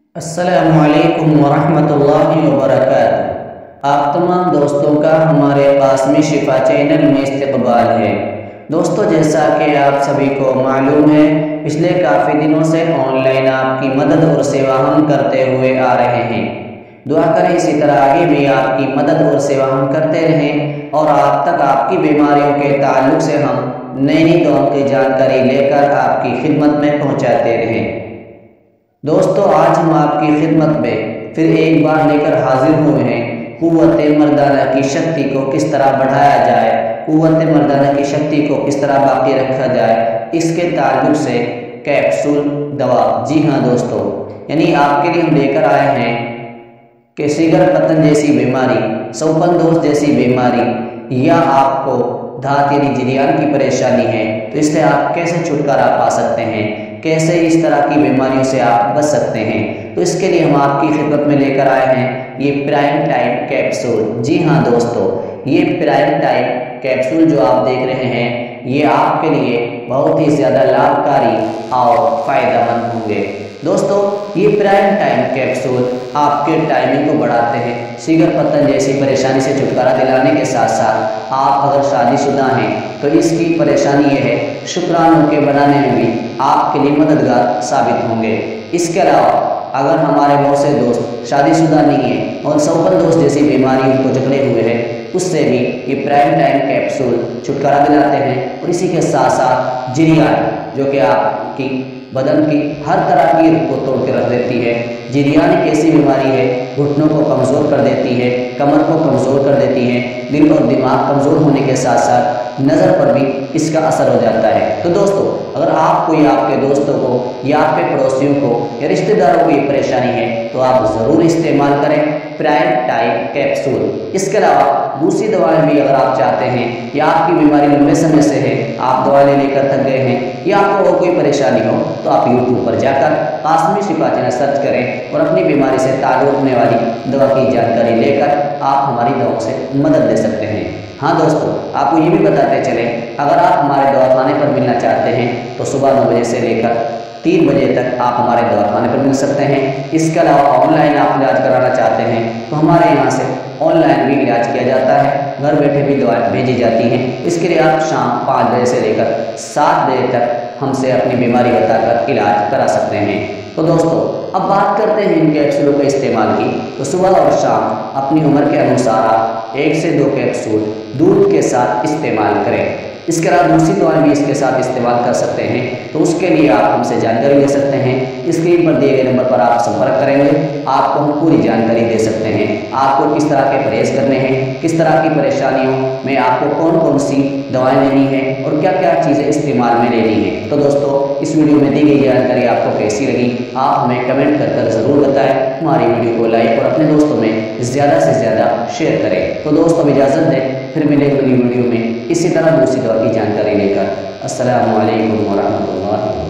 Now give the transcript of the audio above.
अस्सलामुअलैकुम वरहमतुल्लाहि वबरकातुहू। आप तमाम दोस्तों का हमारे कास्मी शिफा चैनल में इस्तकबाल है। दोस्तों, जैसा कि आप सभी को मालूम है, पिछले काफ़ी दिनों से ऑनलाइन आपकी मदद और सेवा हम करते हुए आ रहे हैं। दुआ करें इसी तरह आगे भी आपकी मदद और सेवा हम करते रहें और आप तक आपकी बीमारियों के ताल्लुक से हम नई नई दुआओं की जानकारी लेकर आपकी खिदमत में पहुँचाते रहें। दोस्तों, आज हम आपकी खिदमत में फिर एक बार लेकर हाजिर हुए हैं कुव्वत मर्दाना की शक्ति को किस तरह बढ़ाया जाए, कुव्वत मर्दाना की शक्ति को किस तरह बाकी रखा जाए, इसके ताल्लुक से कैप्सूल दवा। जी हाँ दोस्तों, यानी आपके लिए हम लेकर आए हैं कि सिगर पतन जैसी बीमारी, सौपन दोष जैसी बीमारी या आपको धात यानी जरियान की परेशानी है, तो इससे आप कैसे छुटकारा पा सकते हैं, कैसे इस तरह की बीमारियों से आप बच सकते हैं। तो इसके लिए हम आपकी खिदमत में लेकर आए हैं ये प्राइम टाइम कैप्सूल। जी हाँ दोस्तों, ये प्राइम टाइम कैप्सूल जो आप देख रहे हैं, ये आपके लिए बहुत ही ज़्यादा लाभकारी और फ़ायदेमंद होंगे। दोस्तों, ये प्राइम टाइम कैप्सूल आपके टाइमिंग को बढ़ाते हैं, सिगर पतन जैसी परेशानी से छुटकारा दिलाने के साथ साथ आप अगर शादीशुदा हैं तो इसकी परेशानी ये है, शुक्राणु के बनाने में भी आपके लिए मददगार साबित होंगे। इसके अलावा अगर हमारे बहुत से दोस्त शादीशुदा नहीं हैं और सौपन दोष जैसी बीमारी उनको जकड़े हुए हैं, उससे भी ये प्राइम टाइम कैप्सूल छुटकारा दिलाते हैं। और इसी के साथ साथ जरियान, जो कि आपकी बदन की हर तरह की रुख को तोड़ के रख देती है। जरियान एक ऐसी बीमारी है, घुटनों को कमज़ोर कर देती है, कमर को कमज़ोर कर देती है, दिल और दिमाग कमज़ोर होने के साथ साथ नज़र पर भी इसका असर हो जाता है। तो दोस्तों, अगर आपको या आपके दोस्तों को या आपके पड़ोसियों को या रिश्तेदारों को ये परेशानी है, तो आप ज़रूर इस्तेमाल करें प्राइम टाइम कैप्सूल। इसके अलावा दूसरी दवाएं भी अगर आप चाहते हैं या आपकी बीमारी लंबे समय से है, आप दवा लेकर थक गए हैं या आपको और कोई परेशानी हो, तो आप यूट्यूब पर जाकर कास्मी शिफा चैनल सर्च करें और अपनी बीमारी से ताल्लुक़ रखने वाली दवा की जानकारी लेकर आप हमारी दवाओं से मदद ले सकते हैं। हाँ दोस्तों, आपको ये भी बताते चलें, अगर आप हमारे दवाखाने पर मिलना चाहते हैं तो सुबह 9 बजे से लेकर 3 बजे तक आप हमारे दवाखाने पर मिल सकते हैं। इसके अलावा ऑनलाइन आप इलाज कराना चाहते हैं तो हमारे यहाँ से ऑनलाइन भी इलाज किया जाता है, घर बैठे भी दवाएं भेजी जाती हैं। इसके लिए आप शाम 5 बजे से लेकर 7 बजे तक हमसे अपनी बीमारी बताकर इलाज करा सकते हैं। तो दोस्तों, अब बात करते हैं इन कैप्सूलों के इस्तेमाल की। तो सुबह और शाम अपनी उम्र के अनुसार आप 1 से 2 कैप्सूल दूध के साथ इस्तेमाल करें। इसके अलावा दूसरी दवाएं भी इसके साथ इस्तेमाल कर सकते हैं, तो उसके लिए आप हमसे जानकारी ले सकते हैं। स्क्रीन पर दिए गए नंबर पर आप संपर्क करेंगे, आपको हम पूरी जानकारी दे सकते हैं। आपको किस तरह के परहेज करने हैं, किस तरह की परेशानियों में आपको कौन कौन सी दवाएं लेनी है और क्या क्या चीज़ें इस्तेमाल में लेनी है। तो दोस्तों, इस वीडियो में दी गई जानकारी आपको कैसी लगी, आप हमें कमेंट कर ज़रूर बताएं। हमारी वीडियो को लाइक और अपने दोस्तों में ज़्यादा से ज़्यादा शेयर करें। तो दोस्तों, इजाज़त दें, फिर मिलेंगे अगली वीडियो में इसी तरह दूसरी दवा की जानकारी लेकर। अस्सलामु अलैकुम वरहमतुल्लाहि।